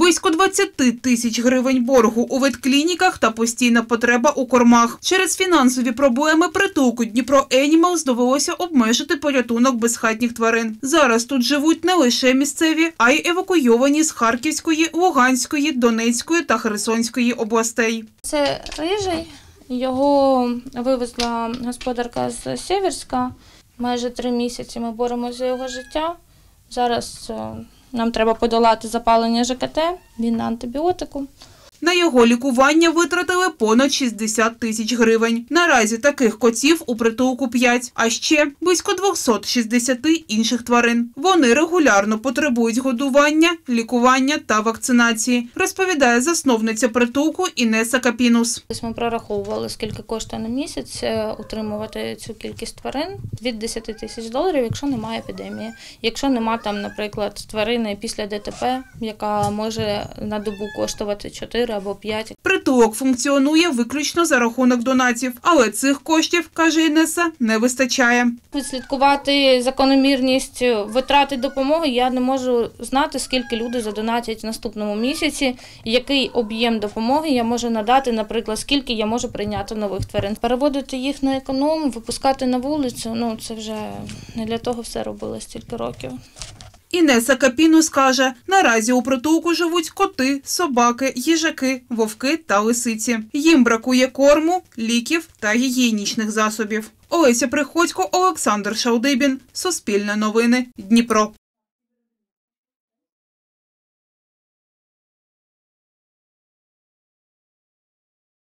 Близько 20 тисяч гривень боргу у ветклініках та постійна потреба у кормах. Через фінансові проблеми притулку Дніпро Енімалс довелося обмежити порятунок безхатніх тварин. Зараз тут живуть не лише місцеві, а й евакуйовані з Харківської, Луганської, Донецької та Херсонської областей. Це рижий. Його вивезла господарка з Сєвєрська. Майже 3 місяці ми боремося за його життя. Зараз нам треба подолати запалення ЖКТ, він на антибіотику. На його лікування витратили понад 60 тисяч гривень. Наразі таких котів у притулку 5, а ще близько 260 інших тварин. Вони регулярно потребують годування, лікування та вакцинації, розповідає засновниця притулку Інеса Капінус. Ми прораховували, скільки коштує на місяць утримувати цю кількість тварин від 10 тисяч доларів, якщо немає епідемії. Якщо немає там, наприклад, тварини після ДТП, яка може на добу коштувати 4 або 5. Притулок функціонує виключно за рахунок донатів, але цих коштів, каже Інеса, не вистачає. Відслідкувати закономірність витрати допомоги я не можу знати, скільки люди задонатять в наступному місяці, який об'єм допомоги я можу надати, наприклад, скільки я можу прийняти нових тварин. Переводити їх на економ, випускати на вулицю, це вже не для того все робили стільки років. Інеса Капінус каже, наразі у притулку живуть коти, собаки, їжаки, вовки та лисиці. Їм бракує корму, ліків та гігієнічних засобів. Олеся Приходько, Олександр Шалдибін. Суспільне новини. Дніпро.